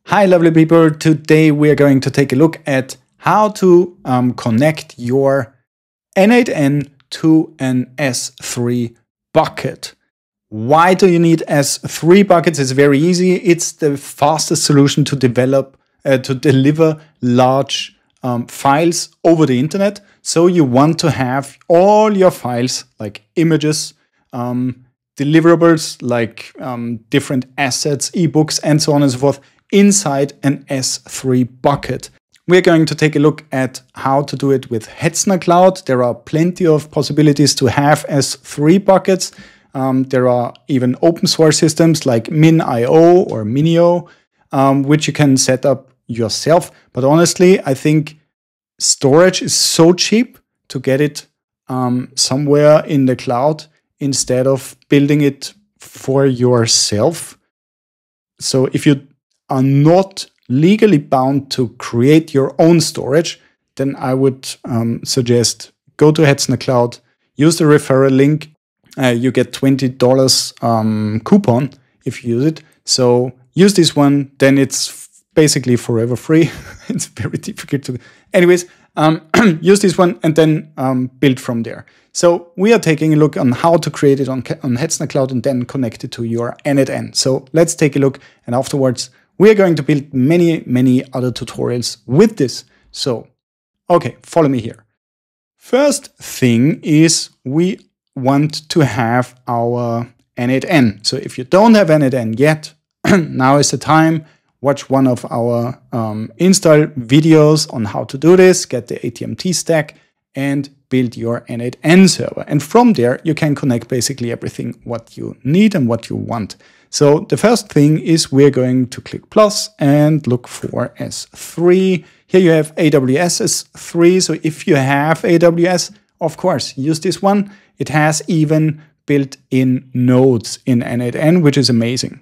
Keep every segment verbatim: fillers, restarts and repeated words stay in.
Hi lovely people, today we are going to take a look at how to um, connect your N eight N to an S three bucket. Why do you need S three buckets? It's very easy. It's the fastest solution to develop, uh, to deliver large um, files over the internet. So you want to have all your files like images, um, deliverables like um, different assets, ebooks, and so on and so forth inside an S three bucket. We're going to take a look at how to do it with Hetzner Cloud. There are plenty of possibilities to have S three buckets. Um, there are even open source systems like min dot i o or Minio, um, which you can set up yourself. But honestly, I think storage is so cheap to get it um, somewhere in the cloud instead of building it for yourself. So if you are not legally bound to create your own storage, then I would um, suggest go to Hetzner Cloud, use the referral link. Uh, you get twenty dollars um, coupon if you use it. So use this one, then it's basically forever free. It's very difficult to... Anyways, um, use this one and then um, build from there. So we are taking a look on how to create it on, on Hetzner Cloud and then connect it to your n eight n. So let's take a look, and afterwards we are going to build many, many other tutorials with this. So, okay, follow me here. First thing is we want to have our n eight n. So if you don't have n eight n yet, now is the time. Watch one of our um, install videos on how to do this, get the A T M T stack, and build your n eight n server. And from there, you can connect basically everything what you need and what you want. So the first thing is we're going to click plus and look for S three. Here you have A W S S three. So if you have A W S, of course, use this one. It has even built-in nodes in n eight n, which is amazing.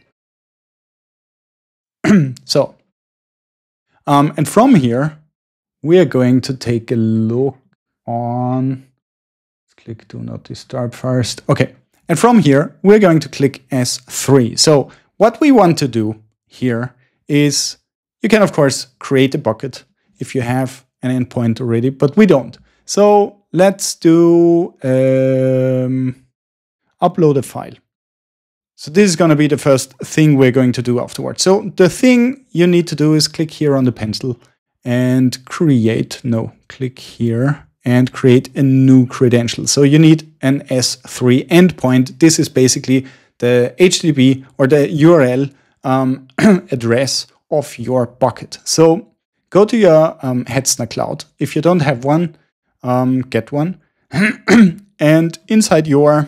So, um, and from here, we are going to take a look on, let's click do not disturb first. Okay. And from here, we're going to click S three. So what we want to do here is, you can of course create a bucket if you have an endpoint already, but we don't. So let's do um, upload a file. So this is going to be the first thing we're going to do afterwards. So the thing you need to do is click here on the pencil and create, no, click here and create a new credential. So you need an S three endpoint. This is basically the H T T P or the U R L um, address of your bucket. So go to your um, Hetzner Cloud. If you don't have one, um, get one. And inside your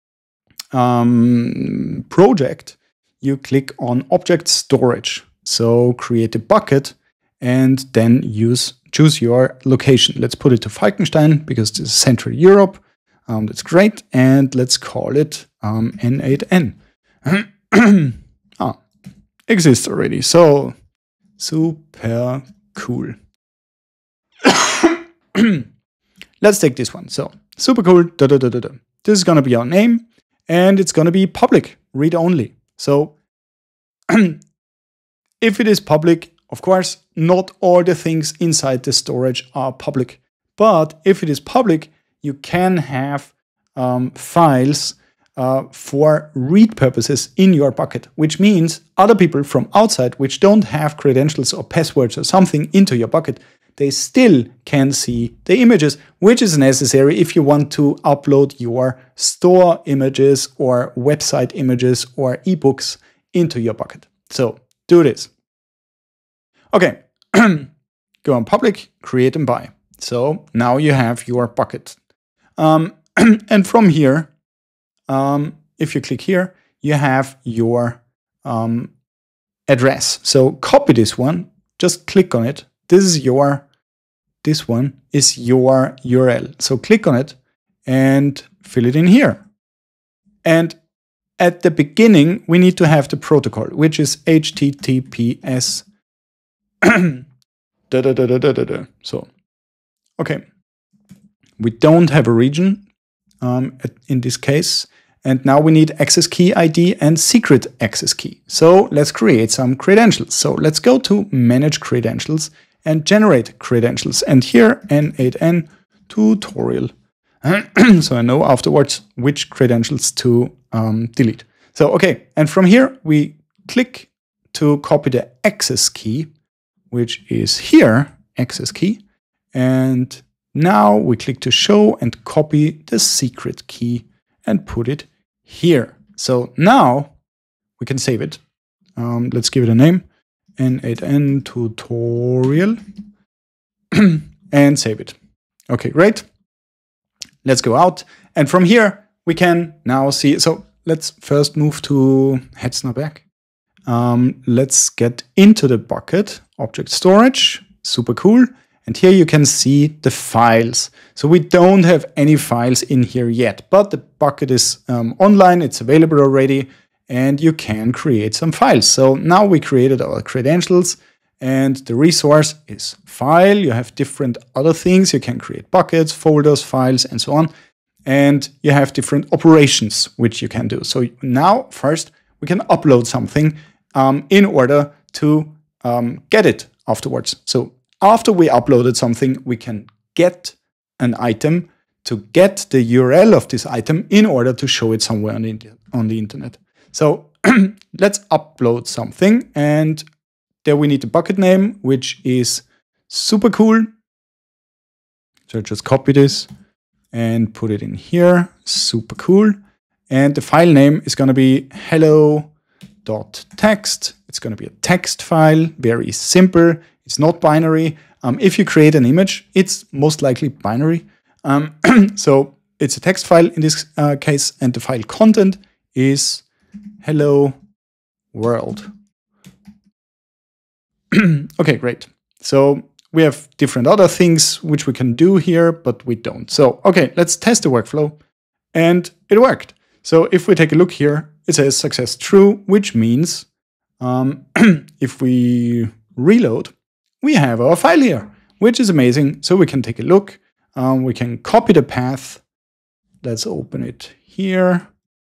um, project, you click on object storage. So create a bucket and then use choose your location. Let's put it to Falkenstein because this is Central Europe. Um, that's great. And let's call it um, n eight n. ah, exists already. So super cool. Let's take this one. So super cool. Da, da, da, da, da. This is going to be our name and it's going to be public, read only. So if it is public, of course, not all the things inside the storage are public. But if it is public, you can have um, files uh, for read purposes in your bucket, which means other people from outside, which don't have credentials or passwords or something into your bucket, they still can see the images, which is necessary if you want to upload your store images or website images or ebooks into your bucket. So do this. Okay, go on public, create and buy. So now you have your bucket. Um, and from here, um, if you click here, you have your um, address. So copy this one, just click on it. This is your, this one is your U R L. So click on it and fill it in here. And at the beginning, we need to have the protocol, which is H T T P S. da, da, da, da, da, da. So, okay. We don't have a region um, in this case. And now we need access key I D and secret access key. So let's create some credentials. So let's go to manage credentials and generate credentials. And here n eight n tutorial. So I know afterwards which credentials to um, delete. So, okay. And from here, we click to copy the access key, which is here, access key. And now we click to show and copy the secret key and put it here. So now we can save it. Um, let's give it a name, n eight n tutorial, and save it. Okay, great. Let's go out. And from here, we can now see. So let's first move to Hetzner back. Um, let's get into the bucket, object storage, super cool. And here you can see the files. So we don't have any files in here yet, but the bucket is um, online, it's available already, and you can create some files. So now we created our credentials, and the resource is file. You have different other things. You can create buckets, folders, files, and so on. And you have different operations which you can do. So now first we can upload something um, in order to um, get it afterwards. So after we uploaded something, we can get an item to get the U R L of this item in order to show it somewhere on the, on the internet. So let's upload something, and there we need the bucket name, which is super cool. So just copy this and put it in here, super cool. And the file name is going to be hello.text. It's going to be a text file, very simple. It's not binary. Um, if you create an image, it's most likely binary. Um, so it's a text file in this uh, case, and the file content is hello world. Okay, great. So we have different other things which we can do here, but we don't. So, okay, let's test the workflow. And it worked. So if we take a look here, it says success true, which means um, if we reload, we have our file here, which is amazing. So we can take a look. Um, we can copy the path. Let's open it here.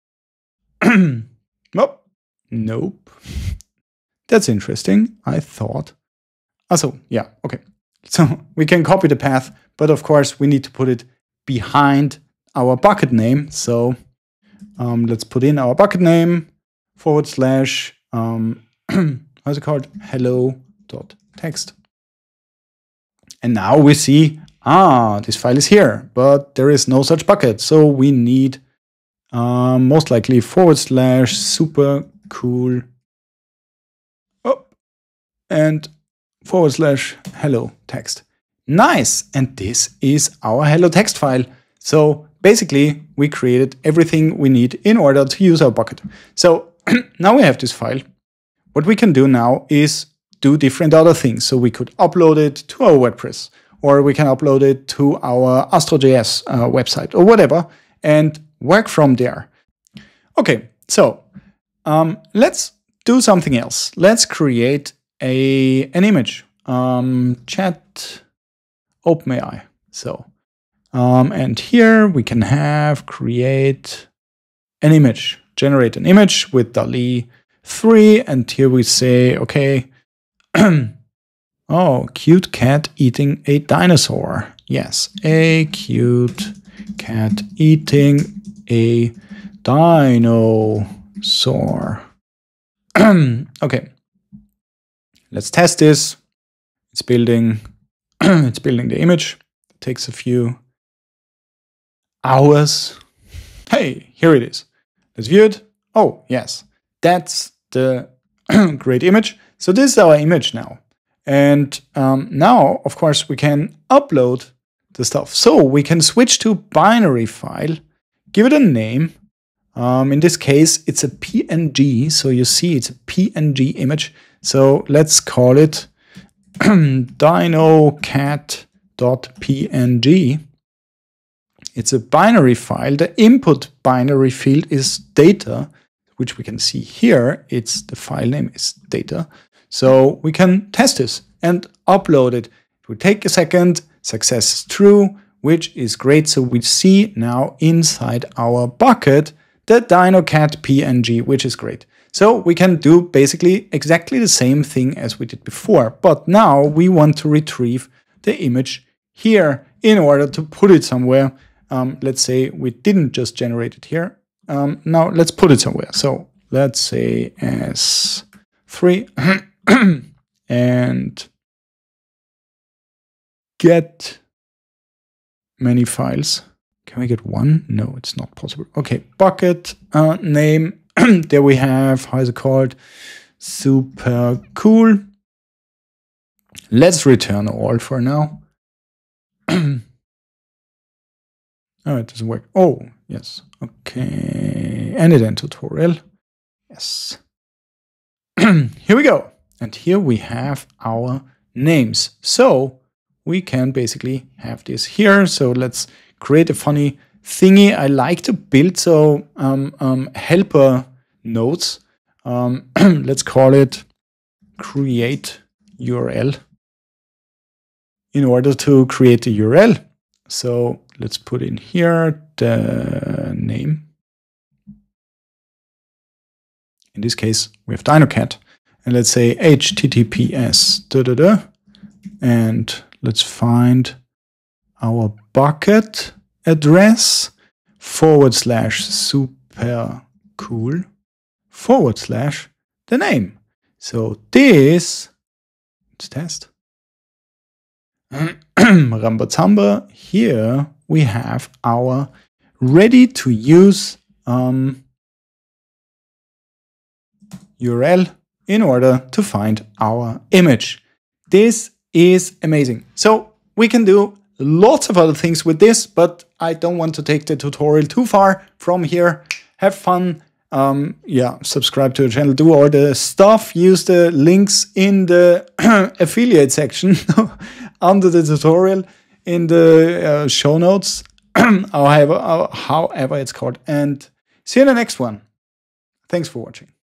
Nope. Nope. That's interesting. I thought. Also, yeah, okay. So we can copy the path, but of course we need to put it behind our bucket name. So um, let's put in our bucket name forward slash, um, how's it called? Hello.text. And now we see, ah, this file is here, but there is no such bucket. So we need um, most likely forward slash super cool oh, and forward slash hello text. Nice. And this is our hello text file. So basically we created everything we need in order to use our bucket. So now we have this file. What we can do now is do different other things. So we could upload it to our WordPress, or we can upload it to our Astro.js uh, website or whatever and work from there. Okay, so um, let's do something else. Let's create a an image. Um, chat OpenAI. So, um, and here we can have create an image, generate an image with DALL-E three, and here we say, okay, oh, cute cat eating a dinosaur. Yes, a cute cat eating a dinosaur. Okay, let's test this. It's building. It's building the image. It takes a few hours. Hey, here it is. Let's view it. Oh, yes, that's the great image. So this is our image now. And um, now, of course, we can upload the stuff. So we can switch to binary file, give it a name. Um, in this case, it's a P N G. So you see it's a P N G image. So let's call it dinocat.png. It's a binary file. The input binary field is data, which we can see here. It's the file name is data. So we can test this and upload it. It will take a second. Success is true, which is great. So we see now inside our bucket the DynoCat P N G, which is great. So we can do basically exactly the same thing as we did before, but now we want to retrieve the image here in order to put it somewhere. Um, let's say we didn't just generate it here. Um, now let's put it somewhere. So let's say S three and get many files. Can we get one? No, it's not possible. Okay, bucket uh, name. There we have, how is it called? Super cool. Let's return all for now. Oh, it doesn't work. Oh, yes. Okay. n eight n tutorial. Yes. Here we go. And here we have our names. So we can basically have this here. So let's create a funny thingy I like to build. So um, um, helper nodes. Um, let's call it create U R L in order to create the U R L. So let's put in here the name. In this case, we have DynoCat. And let's say H T T P S. Da, da, da. And let's find our bucket address forward slash super cool forward slash the name. So this, let's test. Rambazamba, here we have our ready to use um, U R L in order to find our image. This is amazing. So we can do lots of other things with this, but I don't want to take the tutorial too far from here. Have fun. Um, yeah, subscribe to the channel, do all the stuff, use the links in the affiliate section under the tutorial in the uh, show notes, however, however it's called. And see you in the next one. Thanks for watching.